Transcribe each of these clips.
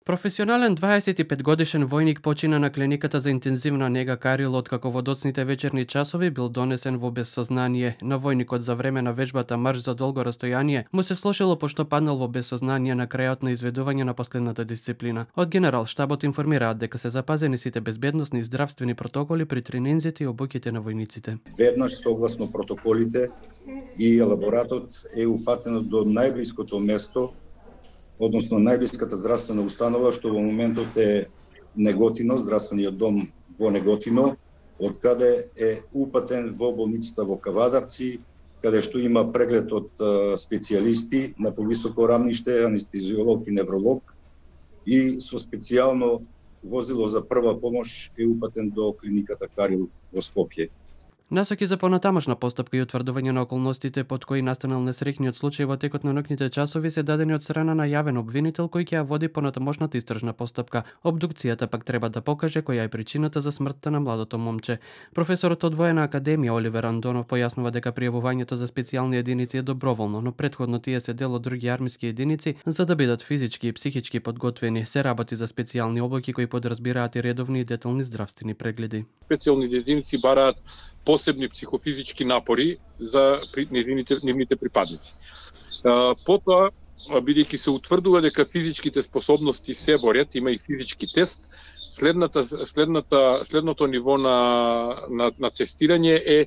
Професионален 25 годишен војник почина на клиниката за интензивна нега Карил откако во доцните вечерни часови бил донесен во безсознание. На војникот за време на вежбата марш за долго растојание му се слошило пошто паднал во безсознание на крајот на изведување на последната дисциплина. Од генерал штабот информираат дека се запазени сите безбедносни и здравствени протоколи при тренинзите и обуките на војниците. Веднаш согласно протоколите и елаборатот е упатено до најблиското место, односно најблиската здравствена установа, што во моментот е Неготино, здравствениот дом во Неготино, од каде е упатен во болницата во Кавадарци, каде што има преглед од специјалисти на повисоко рамниште, анестезиолог и невролог, и со специјално возило за прва помош е упатен до клиниката Карил во Скопје. Насоки за понатамошна постапка и утврдување на околностите под кои настанал несреќниот случај во текот на ноќните часови се дадени од страна на јавен обвинител кој ќе ја води понатамошната истражна постапка. Обдукцијата пак треба да покаже која е причината за смртта на младото момче. Професорот од Воена академија Оливер Андонов појаснува дека пријавувањето за специјални единици е доброволно, но претходно тие се дел од други армиски единици за да бидат физички и психички подготвени. Се работи за специјални обуки кои подразбираат и редовни и детални здравствени прегледи. Специјалните единици бараат посебни психофизички напори за нивните припадници. Потоа, бидејќи се утврдува дека физичките способности се борат, има и физички тест, следното ниво на тестирање е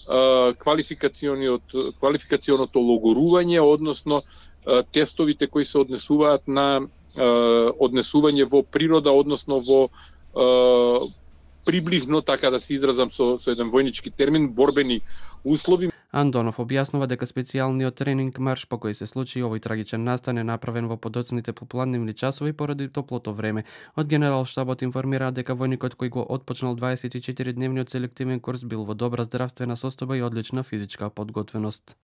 квалификационото логорување, односно тестовите кои се однесуваат на однесување во природа, односно во приближно, така да се изразам со еден војнички термин, борбени услови. Андонов објаснува дека специјалниот тренинг марш по кој се случи овој трагичен настан е направен во подоцните попладневни часови поради топлото време. Од генерал штабот информираат дека војникот кој го отпочнал 24-дневниот селективен курс бил во добра здравствена состојба и одлична физичка подготвеност.